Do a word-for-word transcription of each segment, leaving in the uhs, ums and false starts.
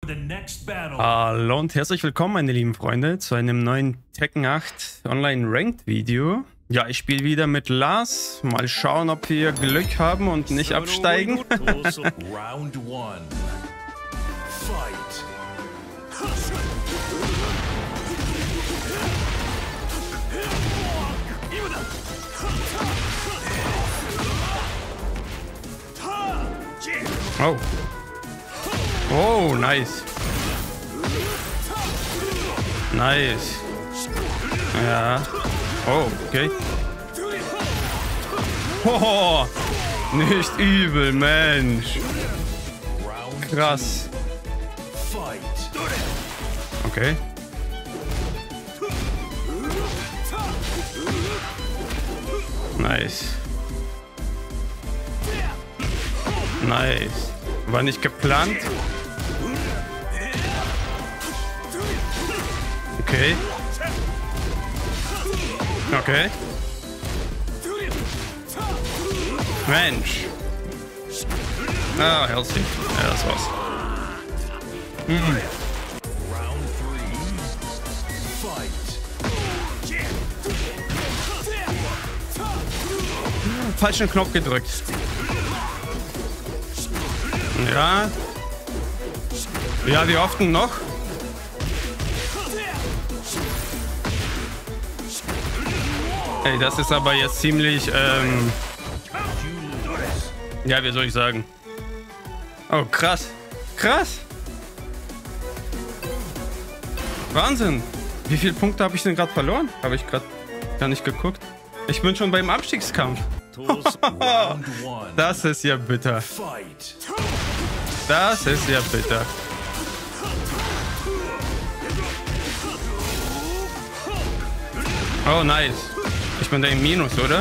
Hallo und herzlich willkommen, meine lieben Freunde, zu einem neuen Tekken acht Online Ranked Video. Ja, ich spiele wieder mit Lars. Mal schauen, ob wir Glück haben und nicht absteigen. Oh. Oh, nice. Nice. Ja. Oh, okay. Oh, nicht übel, Mensch. Krass. Okay. Nice. Nice. War nicht geplant. Okay. Okay. Mensch. Ah, herzlich. Ja, das war's. Mhm. Falschen Knopf gedrückt. Ja. Ja, wie oft denn noch? Ey, das ist aber jetzt ziemlich, ähm... ja, wie soll ich sagen? Oh, krass. Krass. Wahnsinn. Wie viele Punkte habe ich denn gerade verloren? Habe ich gerade gar nicht geguckt. Ich bin schon beim Abstiegskampf. Das ist ja bitter. Das ist ja bitter. Oh, nice. Ich bin da im Minus, oder?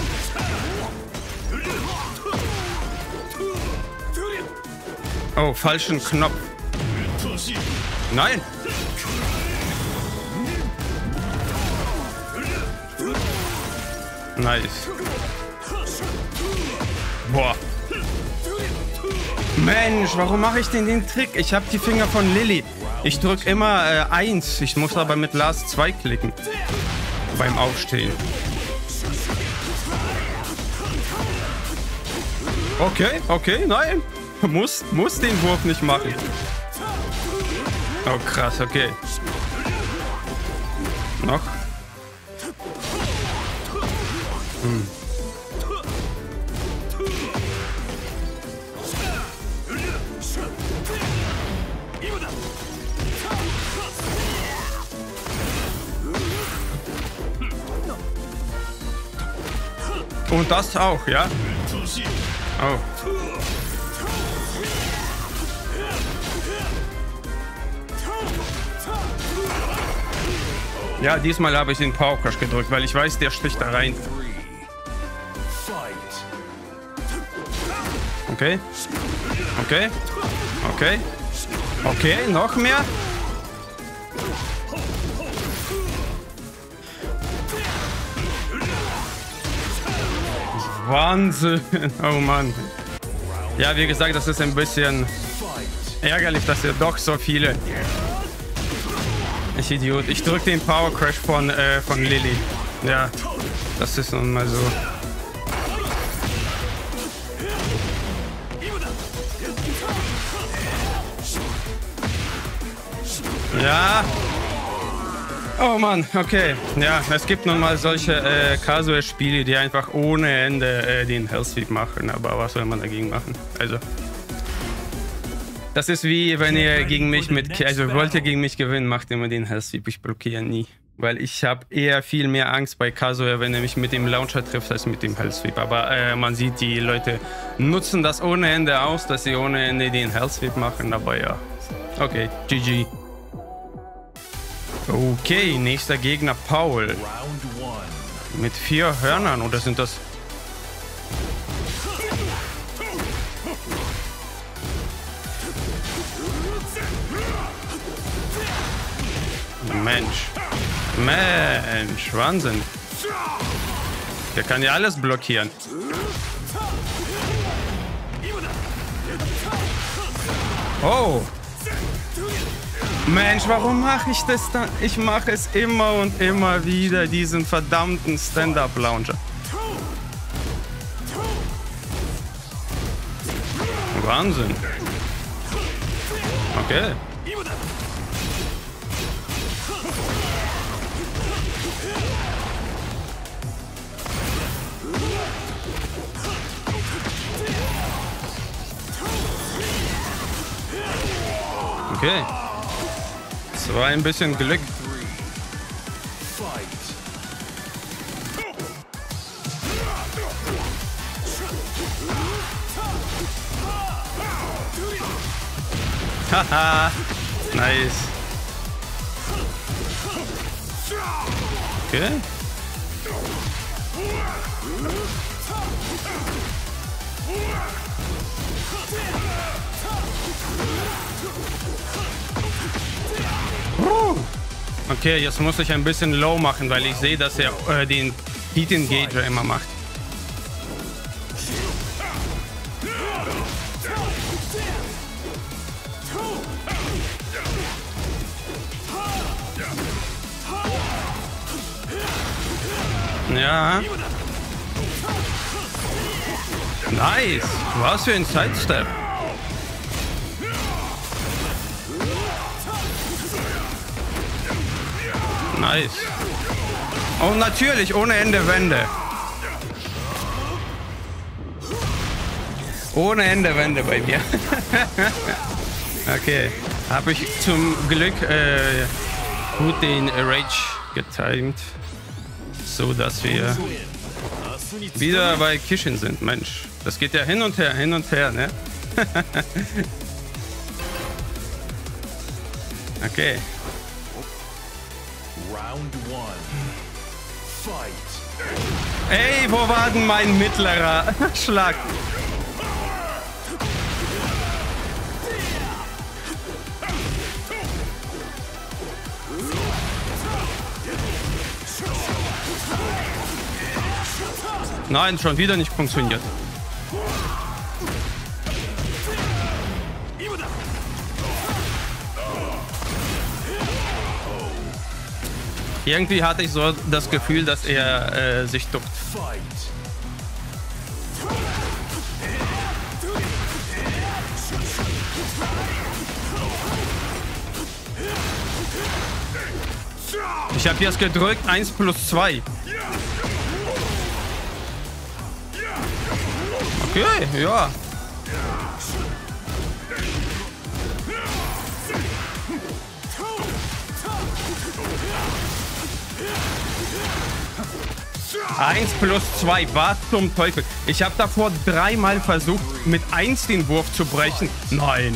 Oh, falschen Knopf. Nein. Nice. Boah. Mensch, warum mache ich denn den Trick? Ich habe die Finger von Lilly. Ich drücke immer äh, eins. Ich muss aber mit Lars zwei klicken. Beim Aufstehen. Okay, okay, nein. Muss, muss den Wurf nicht machen. Oh, krass, okay. Noch. Hm. Und das auch, ja? Oh. Ja, diesmal habe ich den Power Crush gedrückt, weil ich weiß, der sticht da rein. Okay. Okay. Okay. Okay, noch mehr. Wahnsinn. Oh Mann. Ja, wie gesagt, das ist ein bisschen ärgerlich, dass ihr doch so viele... Ich Idiot. Ich drücke den Power Crash von, äh, von Lilly. Ja, das ist nun mal so. Ja. Oh Mann, okay. Ja, es gibt nun mal solche äh, Casual-Spiele, die einfach ohne Ende äh, den Hell Sweep machen. Aber was soll man dagegen machen? Also... Das ist wie, wenn ihr gegen mich mit... Also wollt ihr gegen mich gewinnen, macht immer den Hell Sweep. Ich blockiere nie. Weil ich habe eher viel mehr Angst bei Kazuya, wenn er mich mit dem Launcher trifft, als mit dem Hell Sweep. Aber äh, man sieht, die Leute nutzen das ohne Ende aus, dass sie ohne Ende den Hell Sweep machen. Aber ja. Okay, G G. Okay, nächster Gegner Paul. Mit vier Hörnern, oder sind das... Mensch. Mensch, Wahnsinn. Der kann ja alles blockieren. Oh. Mensch, warum mache ich das dann? Ich mache es immer und immer wieder, diesen verdammten Stand-Up-Launcher. Wahnsinn. Okay. Okay. Das war ein bisschen Glück. Haha. Nice. Okay. Okay, jetzt muss ich ein bisschen low machen, weil ich sehe, dass er äh, den Heat Engager immer macht. Ja. Nice. Was für ein Sidestep. Nice. Und natürlich ohne Ende Wände. Ohne Ende Wände bei mir. Okay. Habe ich zum Glück äh, gut den Rage getimed. So dass wir wieder bei Kishin sind. Mensch, das geht ja hin und her, hin und her, ne? Okay. Ey, wo war denn mein mittlerer Schlag? Nein, schon wieder nicht funktioniert. Irgendwie hatte ich so das Gefühl, dass er äh, sich duckt. Ich habe jetzt gedrückt, eins plus zwei. Okay, ja. eins plus zwei, was zum Teufel? Ich habe davor dreimal versucht, mit eins den Wurf zu brechen. Nein.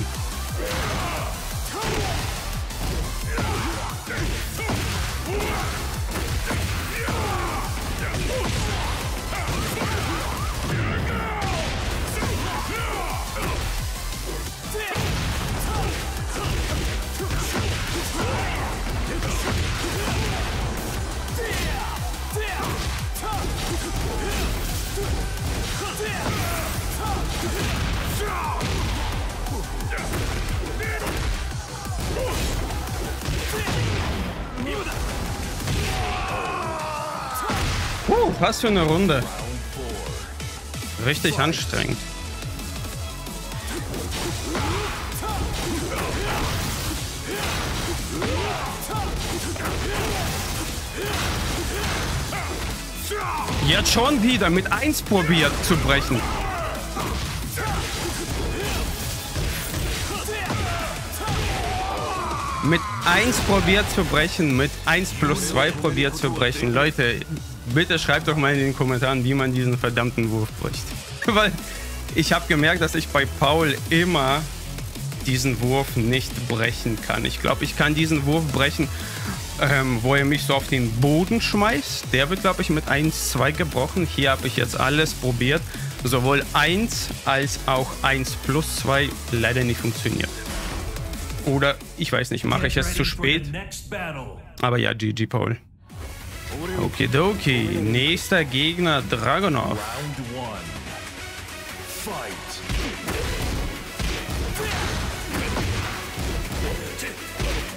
Uh, was für eine Runde. Richtig anstrengend. Jetzt schon wieder mit eins probiert zu brechen. Mit eins probiert zu brechen, mit eins plus zwei probiert zu brechen. Leute, bitte schreibt doch mal in den Kommentaren, wie man diesen verdammten Wurf bricht. Weil ich habe gemerkt, dass ich bei Paul immer diesen Wurf nicht brechen kann. Ich glaube, ich kann diesen Wurf brechen, ähm, wo er mich so auf den Boden schmeißt. Der wird, glaube ich, mit eins zwei gebrochen. Hier habe ich jetzt alles probiert. Sowohl eins als auch eins plus zwei leider nicht funktioniert. Oder, ich weiß nicht, mache ich es zu spät? Aber ja, G G, Paul. Okidoki, nächster Gegner, Dragunov.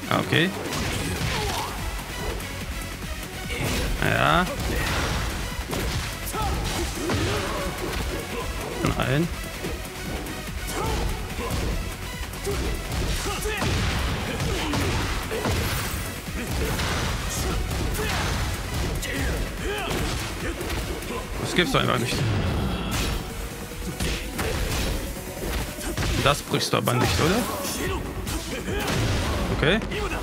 Okay. Ja. Nein. Das gibt's doch einfach nicht. Das brichst du aber nicht, oder? Okay.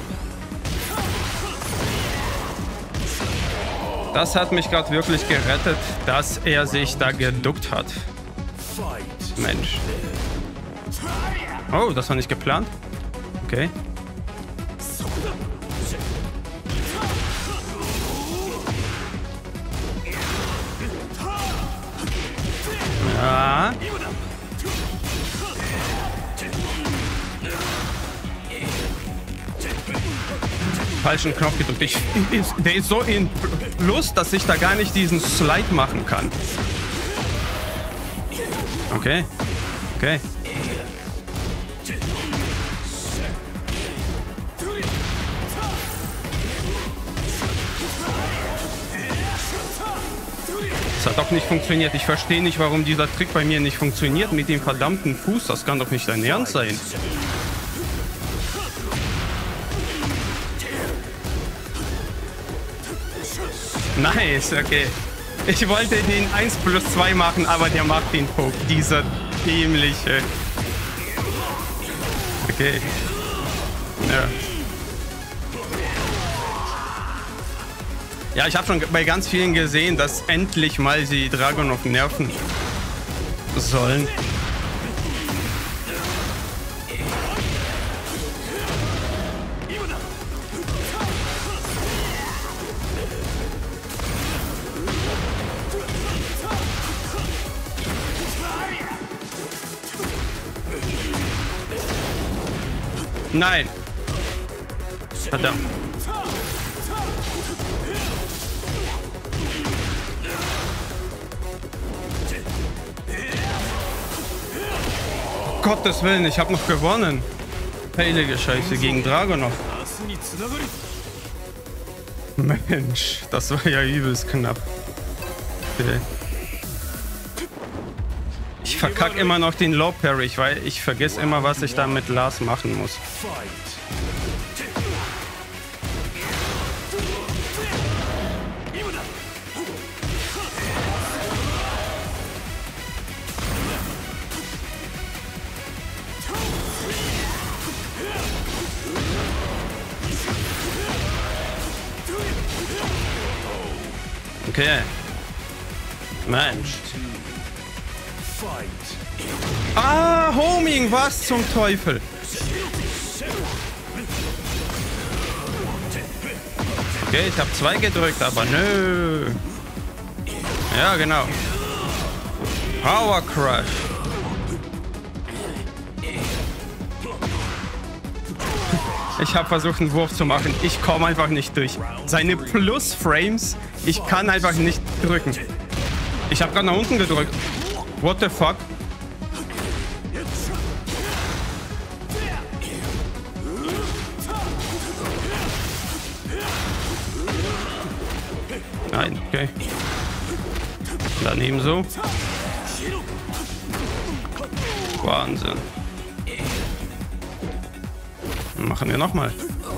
Das hat mich gerade wirklich gerettet, dass er sich da geduckt hat. Mensch. Oh, das war nicht geplant. Okay. Ja. Falschen Knopf gedrückt. Ich, ich, der ist so in Lust, dass ich da gar nicht diesen Slide machen kann. Okay. Okay. Das hat doch nicht funktioniert. Ich verstehe nicht, warum dieser Trick bei mir nicht funktioniert mit dem verdammten Fuß. Das kann doch nicht dein Ernst sein. Nice, okay. Ich wollte den eins plus zwei machen, aber der macht den Poke. Dieser dämliche. Okay. Ja. Ja, ich habe schon bei ganz vielen gesehen, dass endlich mal sie Dragunov nerven sollen. Nein. Verdammt. Gottes Willen, ich habe noch gewonnen. Heilige Scheiße gegen Dragunov. Mensch, das war ja übelst knapp. Okay. Ich verkacke immer noch den Low Parry, weil ich vergesse immer, was ich da mit Lars machen muss. Okay. Mensch. Ah, Homing, was zum Teufel? Okay, ich habe zwei gedrückt, aber nö. Ja, genau. Power Crush. Ich habe versucht, einen Wurf zu machen. Ich komme einfach nicht durch. Seine Plus-Frames, ich kann einfach nicht drücken. Ich habe gerade nach unten gedrückt. What the fuck? Nein, okay. Daneben so. Wahnsinn. Machen wir nochmal.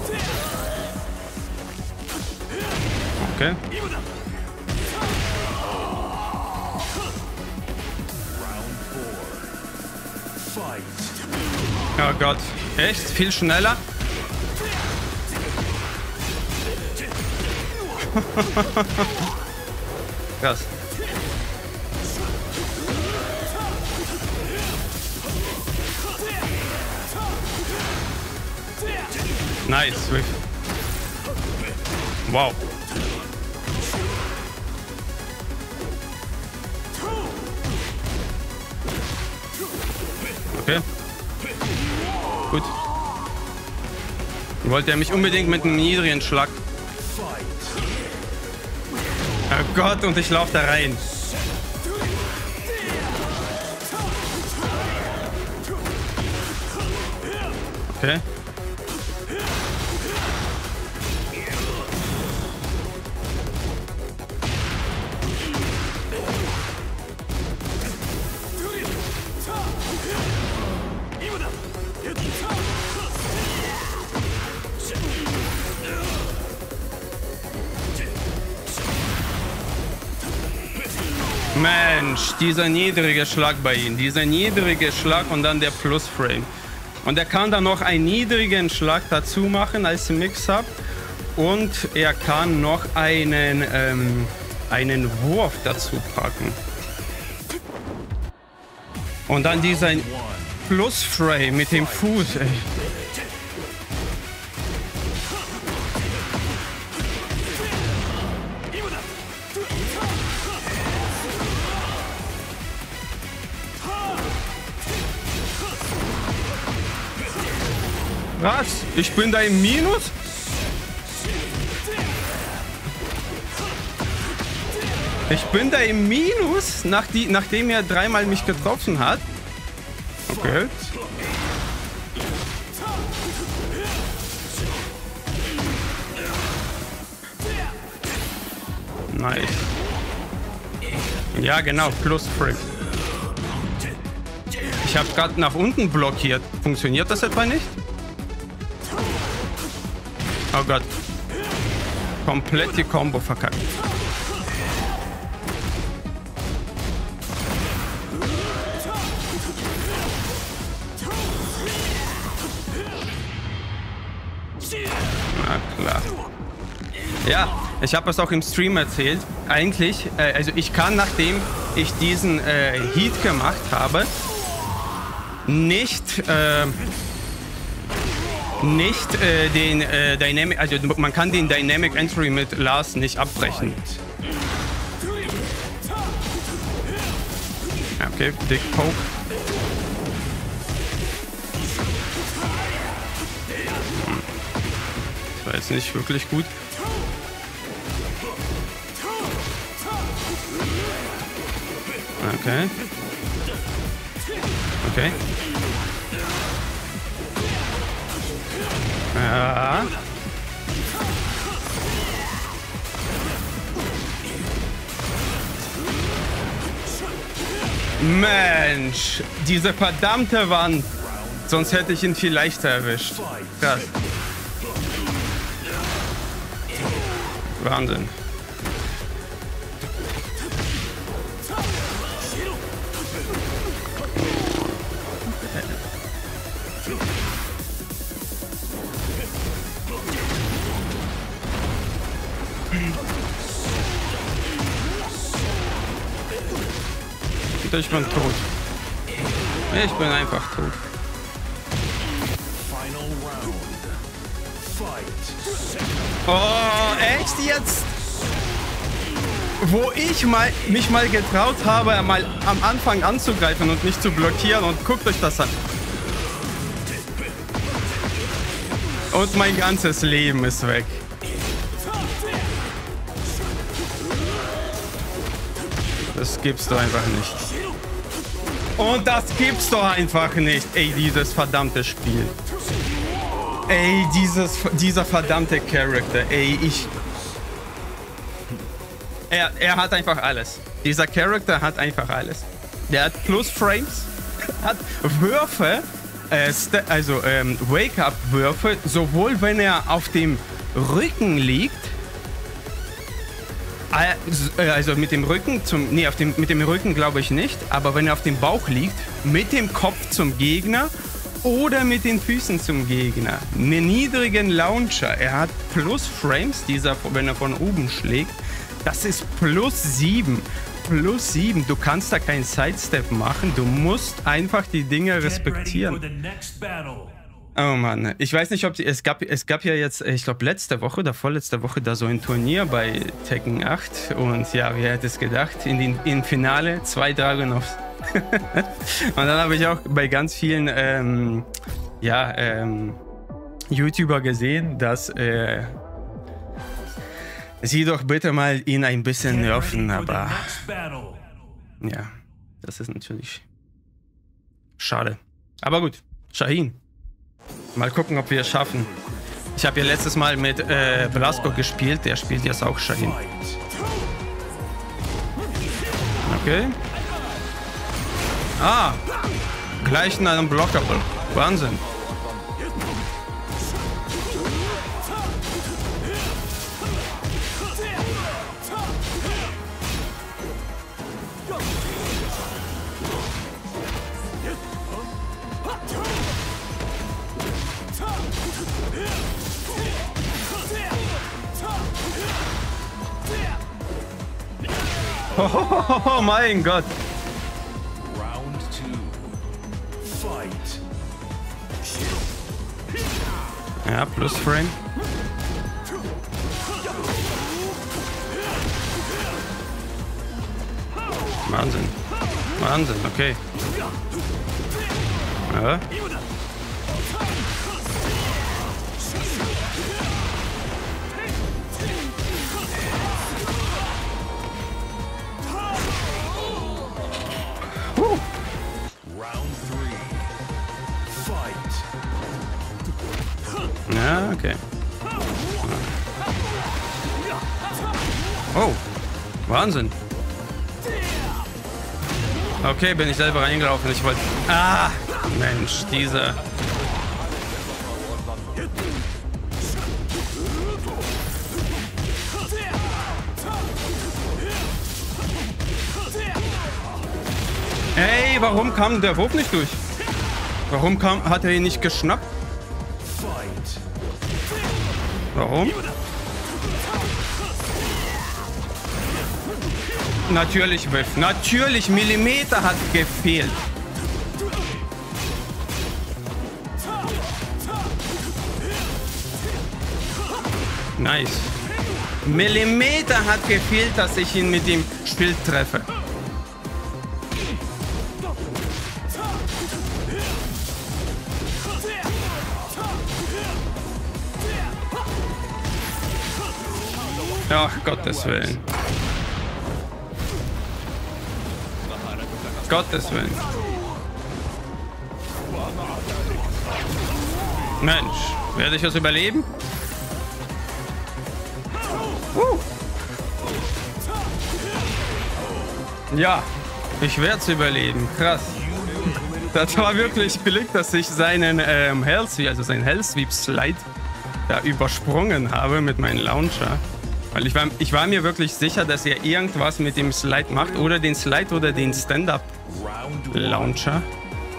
Okay. Oh Gott. Echt? Viel schneller? Krass. Nice. Wow. Okay. Gut. Wollte er mich unbedingt mit einem niedrigen Schlag. Oh Gott, und ich laufe da rein. Okay. Mensch, dieser niedrige Schlag bei ihm. Dieser niedrige Schlag und dann der Plus-Frame. Und er kann dann noch einen niedrigen Schlag dazu machen als Mix-Up. Und er kann noch einen, ähm, einen Wurf dazu packen. Und dann dieser Plus-Frame mit dem Fuß, ey. Was? Ich bin da im Minus? Ich bin da im Minus, nach die, nachdem er dreimal mich getroffen hat. Okay. Nice. Ja, genau, plus Frick. Ich habe gerade nach unten blockiert. Funktioniert das etwa nicht? Oh Gott. Komplett die Combo verkackt. Na klar. Ja, ich habe es auch im Stream erzählt. Eigentlich, äh, also ich kann, nachdem ich diesen äh, Heat gemacht habe, nicht... Äh, nicht äh, den äh, Dynamic, also man kann den Dynamic Entry mit Lars nicht abbrechen. Okay, Dick Poke. Hm. Das war jetzt nicht wirklich gut. Okay. Okay. Ja. Mensch, diese verdammte Wand. Sonst hätte ich ihn viel leichter erwischt. Krass. Wahnsinn. Ich bin tot. Ich bin einfach tot. Oh, echt jetzt? Wo ich mal, mich mal getraut habe, mal am Anfang anzugreifen und nicht zu blockieren, und guckt euch das an. Und mein ganzes Leben ist weg. Das gibt's doch einfach nicht. Und das gibt's doch einfach nicht. Ey, dieses verdammte Spiel. Ey, dieses, dieser verdammte Charakter. Ey, ich... Er, er hat einfach alles. Dieser Charakter hat einfach alles. Der hat Plus-Frames, hat Würfe, äh, also ähm, Wake-Up-Würfe, sowohl wenn er auf dem Rücken liegt, also mit dem Rücken zum, nee, auf dem, mit dem Rücken glaube ich nicht, aber wenn er auf dem Bauch liegt, mit dem Kopf zum Gegner oder mit den Füßen zum Gegner. Einen niedrigen Launcher. Er hat plus Frames, dieser, wenn er von oben schlägt. Das ist plus sieben. Plus sieben. Du kannst da keinen Sidestep machen. Du musst einfach die Dinge respektieren. Oh Mann, ich weiß nicht, ob die, es gab es gab ja jetzt, ich glaube letzte Woche oder vorletzte Woche da so ein Turnier bei Tekken acht, und ja, wer hätte es gedacht, in den im Finale zwei Dragunovs. Und dann habe ich auch bei ganz vielen ähm, ja, ähm, YouTuber gesehen, dass äh, sie doch bitte mal ihn ein bisschen nerven, aber ja, das ist natürlich schade. Aber gut, Shaheen. Mal gucken, ob wir es schaffen. Ich habe ja letztes Mal mit äh, Blasco gespielt. Der spielt jetzt auch Shaheen. Okay. Ah. Gleich in einem Blockable. Wahnsinn. Oh, oh mein Gott. Ja, plus Frame. Wahnsinn. Wahnsinn, okay. Ja. Uh. Ja, okay. Oh, Wahnsinn. Okay, bin ich selber reingelaufen. Ich wollte... Ah, Mensch, dieser... Ey, warum kam der Wurf nicht durch? Warum kam, hat er ihn nicht geschnappt? Warum? Natürlich, Whiff. Natürlich, Millimeter hat gefehlt. Nice. Millimeter hat gefehlt, dass ich ihn mit dem Schild treffe. Ach, Gottes Willen. Gottes Willen. Mensch, werde ich das überleben? Uh. Ja, ich werde es überleben. Krass. Das war wirklich Glück, dass ich seinen ähm, Hellsweep, also seinen Hellsweep-Slide da übersprungen habe mit meinem Launcher. Weil ich war, ich war mir wirklich sicher, dass er irgendwas mit dem Slide macht. Oder den Slide oder den Stand-Up-Launcher.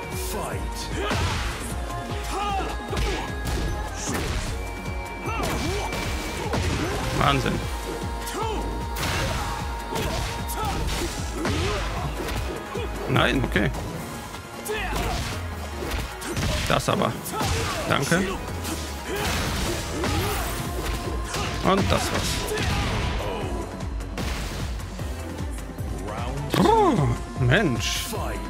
Wahnsinn. Nein, okay. Das aber. Danke. Und das war's. Oh, Mensch.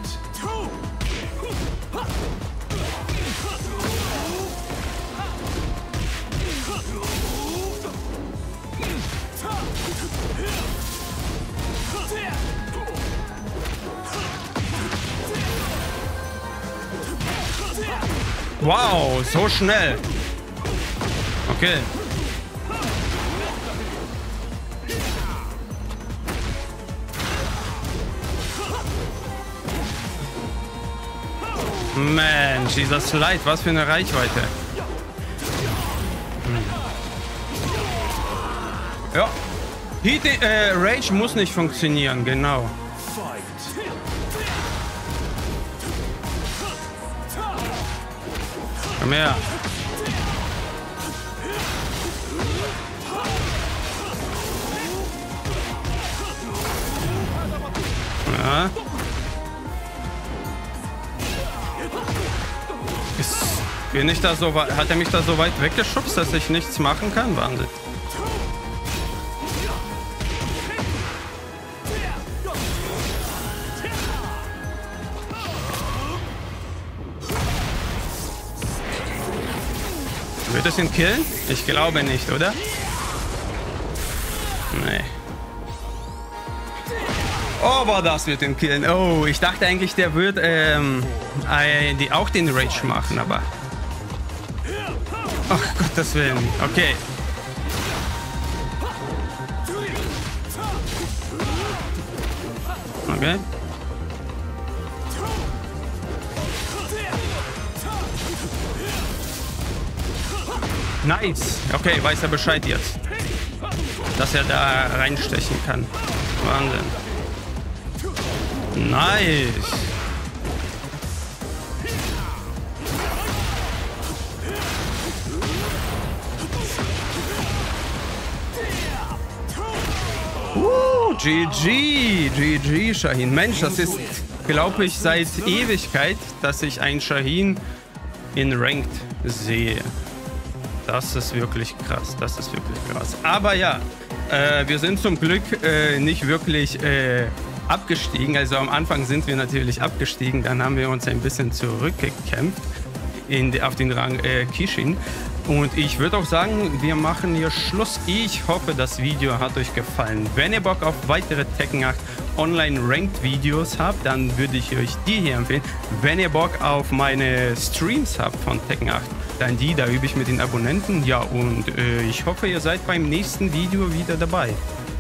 Wow, so schnell. Okay. Mensch, dieser Slide, was für eine Reichweite. Hm. Ja. Heat, äh, Rage muss nicht funktionieren, genau. Komm her. Ja. Ist, bin ich da so weit, hat er mich da so weit weggeschubst, dass ich nichts machen kann? Wahnsinn. Wird es ihn killen? Ich glaube nicht, oder? Nee. Oh, aber das wird ihn killen. Oh, ich dachte eigentlich, der wird ähm, die auch den Rage machen, aber... Ach, Gottes Willen. Okay. Okay. Nice. Okay, weiß er Bescheid jetzt. Dass er da reinstechen kann. Wahnsinn. Nice. Uh, G G, G G, Shaheen. Mensch, das ist, glaube ich, seit Ewigkeit, dass ich einen Shaheen in Ranked sehe. Das ist wirklich krass, das ist wirklich krass. Aber ja, äh, wir sind zum Glück äh, nicht wirklich äh, abgestiegen. Also am Anfang sind wir natürlich abgestiegen, dann haben wir uns ein bisschen zurückgekämpft in, auf den Rang äh, Kishin. Und ich würde auch sagen, wir machen hier Schluss. Ich hoffe, das Video hat euch gefallen. Wenn ihr Bock auf weitere Tekken acht Online-Ranked-Videos habt, dann würde ich euch die hier empfehlen. Wenn ihr Bock auf meine Streams habt von Tekken acht, dann die, da übe ich mit den Abonnenten. Ja, und äh, ich hoffe, ihr seid beim nächsten Video wieder dabei.